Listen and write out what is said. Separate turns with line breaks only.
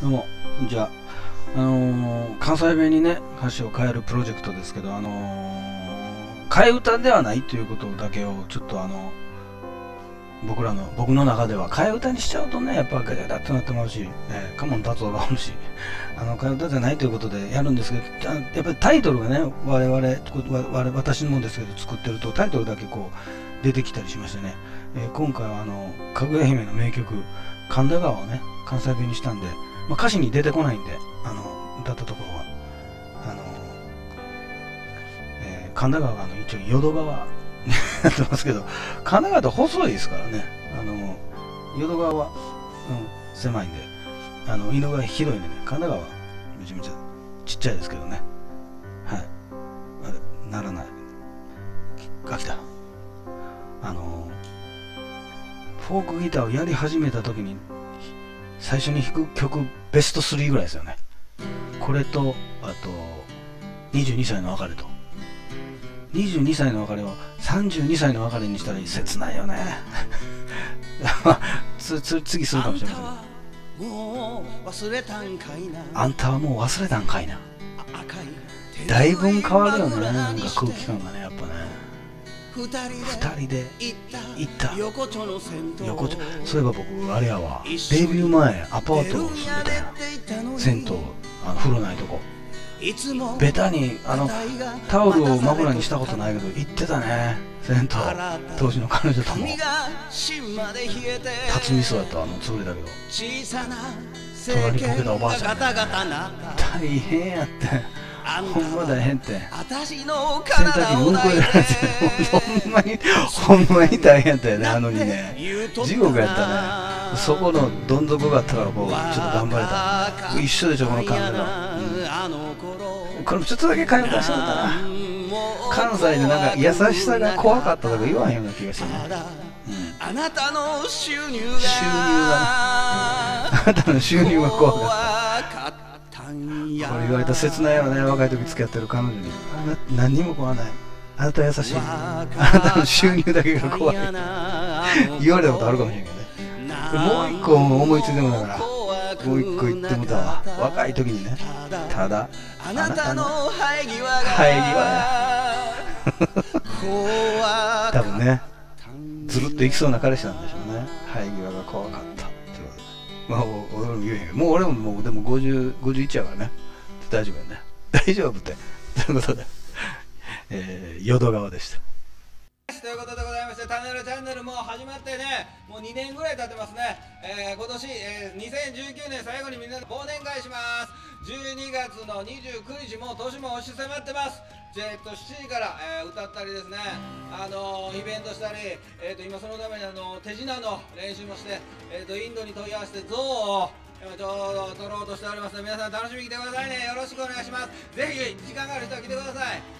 どうも、こんにちは。関西弁にね、歌詞を変えるプロジェクトですけど、替え歌ではないということだけを、ちょっと僕の中では、替え歌にしちゃうとね、やっぱガチャガチャってなってもらうし、カモン達夫がおるし、替え歌じゃないということでやるんですけど、やっぱりタイトルがね、私のもんですけど、作ってると、タイトルだけこう、出てきたりしましてね、今回はかぐや姫の名曲、神田川をね、関西弁にしたんで、歌詞に出てこないんで、歌ったところは、神田川が一応淀川になってますけど、神田川って細いですからね、淀川は、狭いんで、犬がひどいんでね、神田川はめちゃめちゃちっちゃいですけどね、はい、あれ、ならない、来た。フォークギターをやり始めた時に最初に弾く曲ベスト3ぐらいですよね。これとあと22歳の別れと22歳の別れを32歳の別れにしたら切ないよね次するかもしれません。あんたはもう忘れたんかいな。だいぶ変わるよね、なんか空気感がね、やっぱね。二人で行った横丁、そういえば僕あれやわ、デビュー前アパートを住んでたやん、銭湯、風呂ないとこ、ベタにタオルを枕にしたことないけど行ってたね、銭湯。当時の彼女とも辰巳そうやった、つぶれだけど隣にボケたおばあちゃん、大変やって、ほんま大変って、洗濯機にうんこ入れられて、ほんまに大変やったよね、にね、地獄やったね。そこのどん底があったからこうちょっと頑張れた。一緒でしょ、この感じの、これちょっとだけ替え歌してもらったな。関西でなんか優しさが怖かったとか言わへんような気がしてね。あなたの収入がね、あなたの収入が怖かった。これ言われたら切ないやろね、若い時付き合ってる彼女に。何にも怖ない、あなた優しい、あなたの収入だけが怖い言われたことあるかもしれんけどね。もう一個思いついてもだから、もう一個言ってもたわ、若い時にね。ただあなたの生え際多分ね、ずるっといきそうな彼氏なんでしょうね。生え際が怖かったってことで、俺も言えへん、もう俺もでも51やからね、大丈夫やね、大丈夫って。ということで、淀川でした。ということでございまして、タネルチャンネルも始まってね、もう2年ぐらい経ってますね。今年、2019年最後にみんなで忘年会します。12月の29日、もう年も押し迫ってます。7時から、歌ったりですね、イベントしたり、今そのために手品の練習もして、インドに問い合わせて象を今ちょうど撮ろうとしておりますので、皆さん楽しみに来てくださいね。よろしくお願いします。ぜひ時間がある人は来てください。